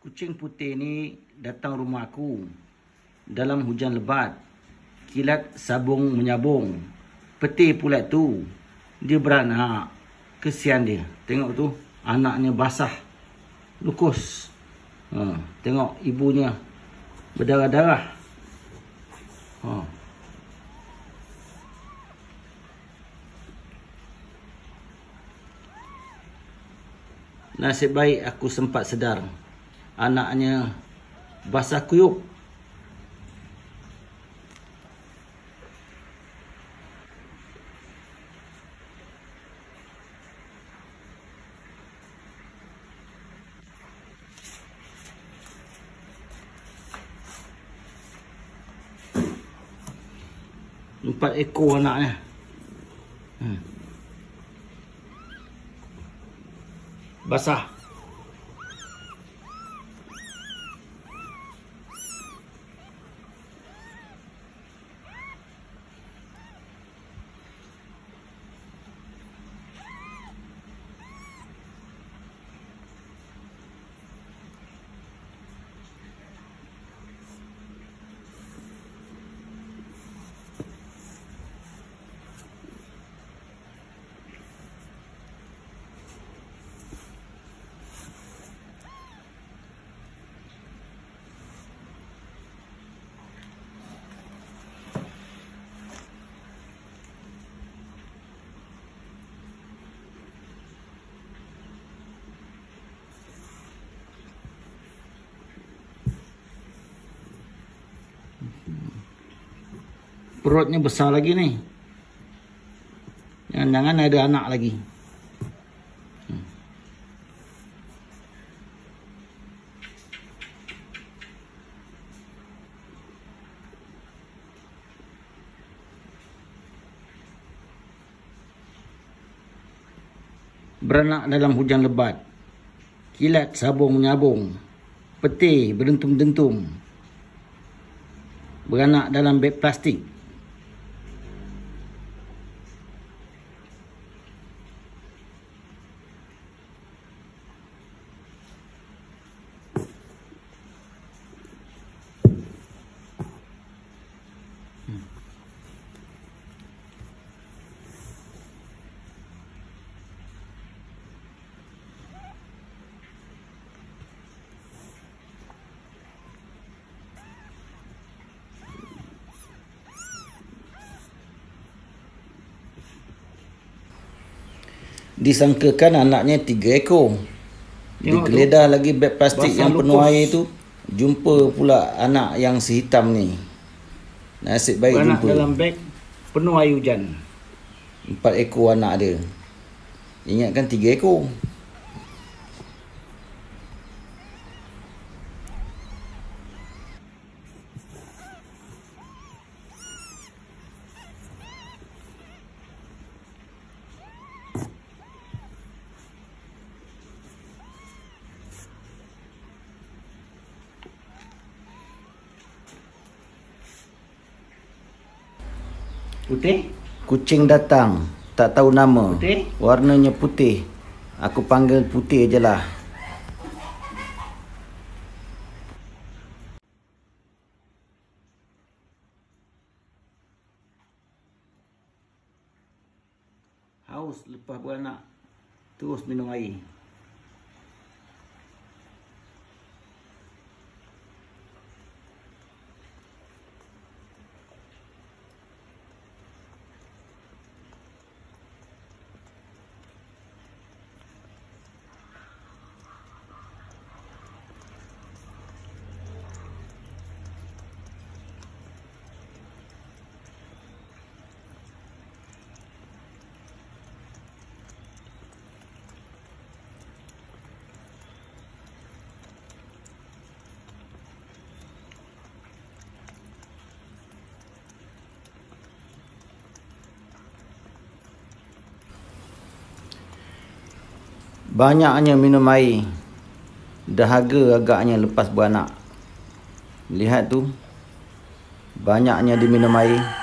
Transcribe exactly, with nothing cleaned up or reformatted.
Kucing putih ni datang rumah aku dalam hujan lebat. Kilat sabung menyabung. Peti pula tu. Dia beranak. Kesian dia. Tengok tu. Anaknya basah. Lukus. Ha, tengok ibunya berdarah-darah. Ha. Nasib baik aku sempat sedar. Anaknya basah kuyup. Empat ekor anaknya. Hmm. Basah. Perutnya besar lagi ni. Jangan-jangan ada anak lagi. Hmm. Beranak dalam hujan lebat. Kilat sabung menyabung. Peti berdentum-dentum. Beranak dalam beg plastik. Disangkakan anaknya tiga ekor. Digeledah lagi beg plastik yang penuh air tu. Jumpa pula anak yang sehitam ni. Nasib baik jumpa. Anak dalam beg penuh air hujan. Empat ekor anak dia. Ingatkan tiga ekor. Putih? Kucing datang. Tak tahu nama. Putih? Warnanya putih. Aku panggil putih je lah. Haus lepas beranak. Terus minum air. Banyaknya minum air. Dahaga agaknya lepas beranak. Lihat tu. Banyaknya dia minum air.